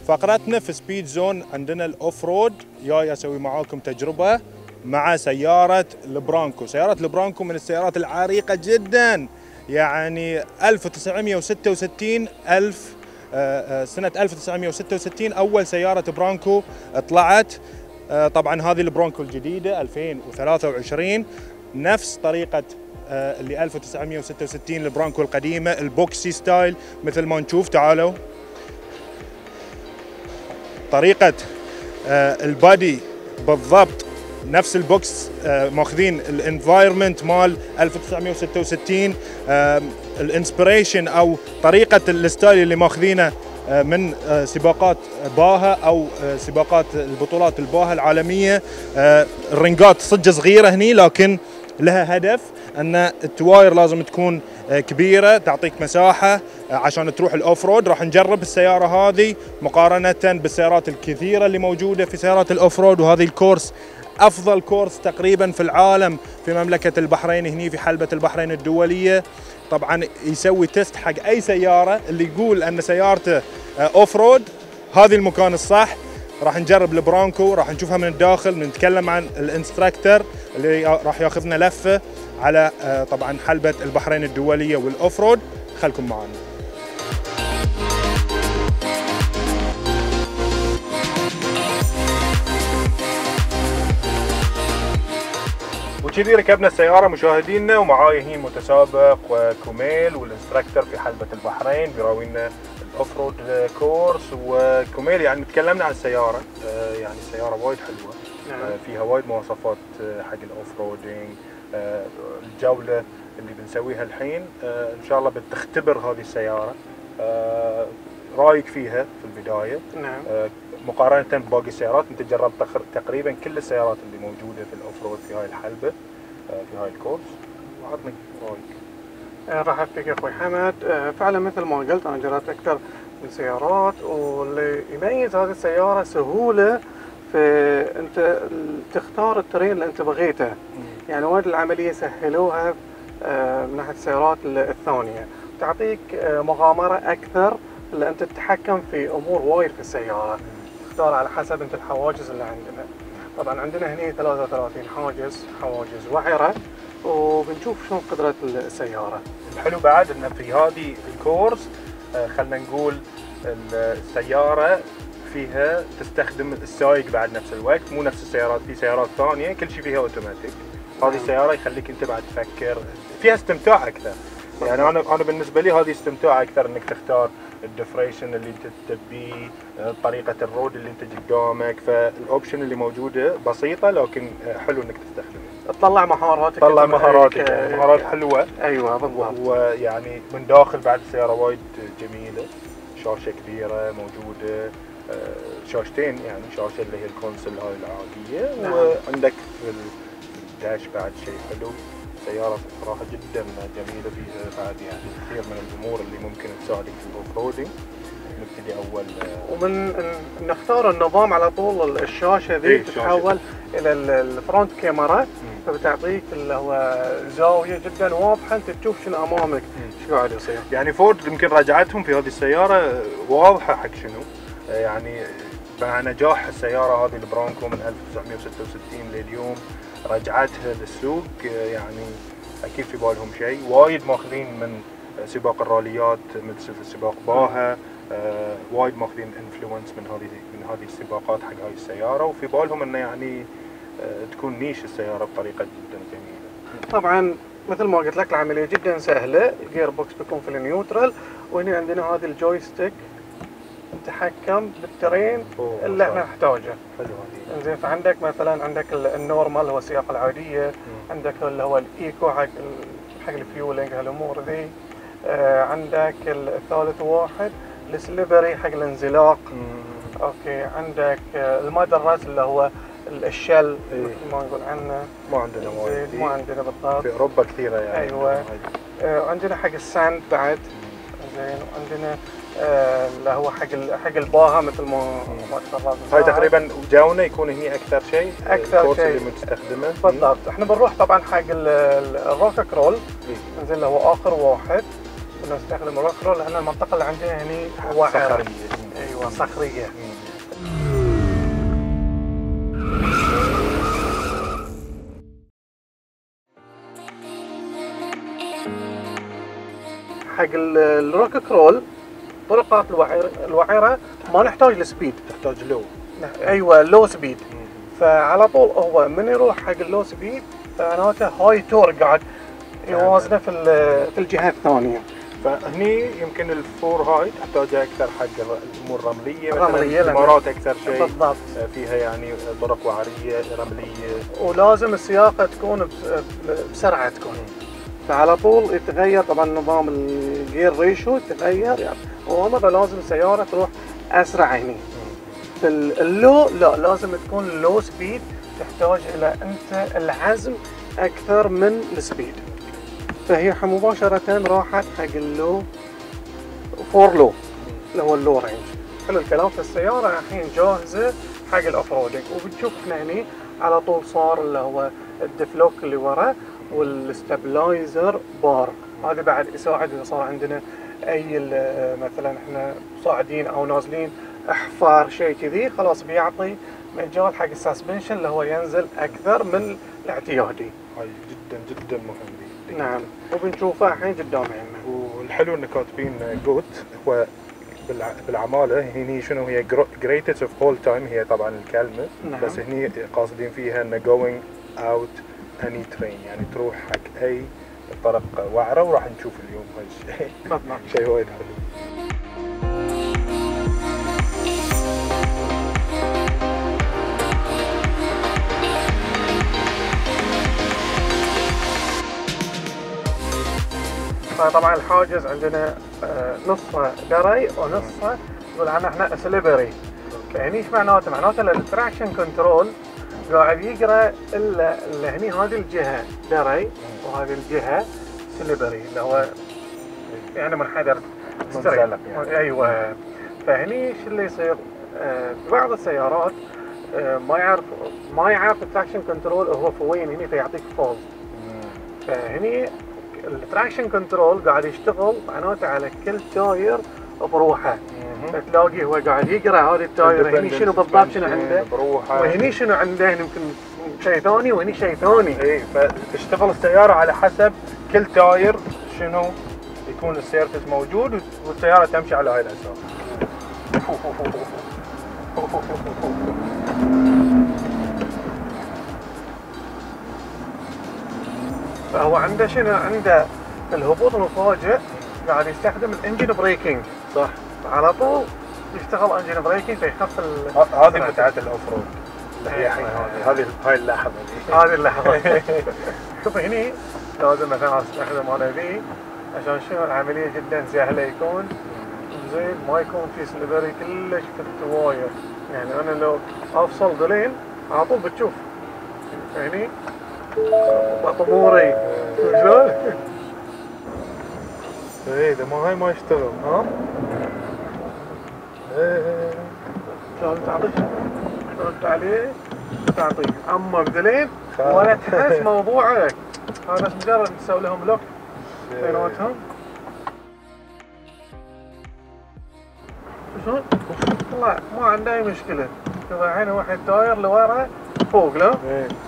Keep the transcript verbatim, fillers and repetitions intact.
فقرتنا في سبيد زون عندنا الاوف رود، جاي اسوي معاكم تجربه مع سياره البرانكو. سياره البرانكو من السيارات العريقه جدا، يعني ألف وتسعمئة وستة وستين ألف سنه ألف وتسعمئة وستة وستين اول سياره برانكو طلعت. طبعا هذه البرانكو الجديده ألفين وثلاثة وعشرين نفس طريقه اللي ألف وتسعمئة وستة وستين البرانكو القديمه، البوكسي ستايل مثل ما نشوف. تعالوا طريقه البادي بالضبط نفس البوكس، ماخذين الانفايرمنت مال ألف وتسعمئة وستة وستين، الانسبريشن او طريقه الستايل اللي ماخذينه من سباقات باها او سباقات البطولات الباها العالميه. الرنجات صدق صغيره هني، لكن لها هدف ان التواير لازم تكون كبيره تعطيك مساحه عشان تروح الاوف رود. راح نجرب السياره هذه مقارنه بالسيارات الكثيره اللي موجوده في سيارات الاوف رود، وهذه الكورس افضل كورس تقريبا في العالم في مملكه البحرين، هني في حلبه البحرين الدوليه. طبعا يسوي تيست حق اي سياره اللي يقول ان سيارته اوف رود، هذه المكان الصح. راح نجرب البرانكو، راح نشوفها من الداخل، نتكلم عن الانستراكتور اللي راح ياخذنا لفه على طبعا حلبه البحرين الدوليه والاوف رود. خلكم معنا. وكذي ركبنا السيارة مشاهدينا، ومعاي هي متسابق وكوميل والانستراكتور في حلبة البحرين بيراوينا الاوف رود كورس. وكوميل يعني تكلمنا عن السيارة، يعني السيارة وايد حلوة، فيها وايد مواصفات حق الاوف رودينج. الجولة اللي بنسويها الحين ان شاء الله بتختبر هذه السيارة، رايك فيها في البداية. نعم. مقارنة بباقي السيارات، انت جربت تقريبا كل السيارات اللي موجودة في الاوف رود في هاي الحلبة في هاي الكورس، وعطني رايك. راح افيك يا اخوي حمد. فعلا مثل ما قلت انا جربت اكثر من سيارات، واللي يميز هذه السيارة سهولة في انت تختار الترين اللي انت بغيته. يعني وايد العملية سهلوها من ناحية السيارات الثانية، تعطيك مغامرة اكثر اللي انت تتحكم في امور وايد في السيارة، تختار على حسب انت الحواجز اللي عندنا. طبعا عندنا هنا ثلاثة وثلاثين حاجز، حواجز وعرة، وبنشوف شلون قدرة السيارة. الحلو بعد ان في هذه الكورس خلنا نقول السيارة فيها تستخدم السايق بعد نفس الوقت، مو نفس السيارات. في سيارات ثانية كل شيء فيها اوتوماتيك، هذه السيارة يخليك انت بعد تفكر، فيها استمتاع اكثر. يعني انا انا بالنسبه لي هذه استمتاع اكثر، انك تختار الديفريشن اللي انت تبيه، طريقه الرود اللي انت قدامك، فالاوبشن اللي موجوده بسيطه لكن حلو انك تستخدمها. تطلع مهاراتك، تطلع مهاراتك، مهارات حلوه. ايوه بالضبط. ويعني من داخل بعد السياره وايد جميله، شاشه كبيره موجوده، شاشتين، يعني شاشه اللي هي الكونسل هاي العاديه. نعم. وعندك في الداش بعد شيء حلو. سيارة صراحة جدا جميلة، فيها بعد يعني كثير من الأمور اللي ممكن تساعدك في الأوف رودينج. نبتدي أول ومن نختار النظام على طول الشاشة ذي تتحول إلى الفرونت كاميرا، فبتعطيك اللي هو زاوية جدا واضحة، أنت تشوف شنو أمامك شو قاعد يصير. يعني فورد يمكن رجعتهم في هذه السيارة واضحة حق شنو، يعني مع نجاح السيارة هذه البرانكو من ألف وتسعمئة وستة وستين لليوم، رجعتها للسوق، يعني اكيد في بالهم شيء. وايد ماخذين من سباق الراليات مثل سباق باها، آه وايد ماخذين انفلونس من هذه من هذه السباقات حق هاي السياره، وفي بالهم انه يعني آه تكون نيش السياره بطريقه جدا جميله. طبعا مثل ما قلت لك العمليه جدا سهله، الجير بوكس بيكون في النيوترال، وهنا عندنا هذا الجويستيك نتحكم بالترين اللي احنا نحتاجه. حلو. زين، فعندك مثلا عندك النورمال اللي هو السياقه العاديه، مم. عندك اللي هو الايكو حق حق الفيولينج هالامور ذي، آه عندك الثالث واحد السليبري حق الانزلاق. مم. اوكي، عندك المدرس اللي هو الشل مثل ما نقول عنه، ما عندنا وايد، ما عندنا بالضبط، في اوروبا كثيره يعني. ايوه. آه عندنا حق الساند بعد. زين، وعندنا اللي هو حق حق الباها مثل ما ما تفضلت. هاي تقريبا جاونا يكون هني اكثر شيء، اكثر شيء اللي مستخدمه بالضبط. احنا بنروح طبعا حق الروك كرول، زين اللي هو اخر واحد بنستخدم الروك كرول لان المنطقه اللي عندنا هني وعره. ايوه ايوه صخريه. حق ال- الروك كرول طرقات الوعيره الوعيره ما نحتاج السبيد، تحتاج لو. ايوه لو سبيد. فعلى طول هو من يروح حق اللو سبيد معناته هاي تور قاعد يوازنه في ال- في الجهه الثانيه. فهني يمكن الفور هاي تحتاجها اكثر حق الامور الرمليه، الرملية، مثلا الامارات اكثر شيء بالضبط. فيها يعني طرق وعريه رمليه، ولازم السياقه تكون بس- بسرعه تكون. فعلى طول يتغير طبعا نظام الجير ريشو يتغير يعني، وهم فلازم السياره تروح اسرع هني. في ال- اللو لا، لازم تكون لو سبيد، تحتاج الى انت العزم اكثر من السبيد. فهي مباشره راحت حق اللو فور لو اللي هو اللو رينج. كل الكلام في السياره الحين جاهزه حق الاوف رودنج. وبتشوف احنا هني على طول صار اللي هو الدفلوك اللي ورا والستابلايزر بار، هذا بعد يساعد اذا صار عندنا اي ال- مثلا احنا صاعدين او نازلين احفار شيء كذي، خلاص بيعطي مجال حق السسبنشن اللي هو ينزل اكثر من الاعتيادي. هاي جدا جدا مهم دي. نعم، وبنشوفه الحين قدامنا. والحلو ان كاتبين جوت هو بالع- بالعماله هني شنو هي greatest of all time، هي طبعا الكلمه. نعم. بس هني قاصدين فيها ان going out any train، يعني تروح حق اي طرق وعره، وراح نشوف اليوم هالشيء. بالضبط. شيء وايد حلو. فطبعا الحاجز عندنا آه، نصه دري ونصه نقول عنه احنا سليبري. فهني ايش معناته؟ معناته التراكشن كنترول قاعد يقرا الا الا هني هذه الجهه دري وهذه الجهه سليبري اللي هو يعني منحدر منزلق يعني. ايوه. فهني ايش اللي يصير؟ آه، بعض السيارات آه، ما يعرف ما يعرف التراكشن كنترول هو في وين هني، فيعطيك فولز. فهني التراكشن كنترول قاعد يشتغل معناته على كل تاير بروحه. فتلاقي هو قاعد يقرا هذه التاير هني شنو بالضبط شنو عنده بروحه، وهني شنو عنده، يمكن شيء ثاني وهني شيء ثاني. اي فتشتغل السياره على حسب كل تاير شنو يكون السيرفس موجود، والسياره تمشي على هاي الاساس. فهو عنده شنو عنده الهبوط المفاجئ قاعد يستخدم الانجن بريكنج. صح. على طول يشتغل انجن بريكنج فيخف ال- ه- هذه متعه الاوف رود اللي هي أيوة. هذه هاي اللحظه دي. هذه اللحظه. شوف هني لازم مثلا استخدم انا ذي عشان شنو العمليه جدا سهله يكون زين، ما يكون في سليبري كلش في التواير. يعني انا لو افصل دلين على طول بتشوف هني طموري شلون؟ ايه ده ما هاي ما يشتغل. ها؟ ايه شلون تعطيك؟ ترد عليه تعطيك، اما بدلين ولا تحس موضوعك. هذا بس مجرد نسوي لهم لوك بيناتهم. شلون؟ طلع ما عنده اي مشكله. شوف الحين واحد داير لورا فوق لا؟ ايه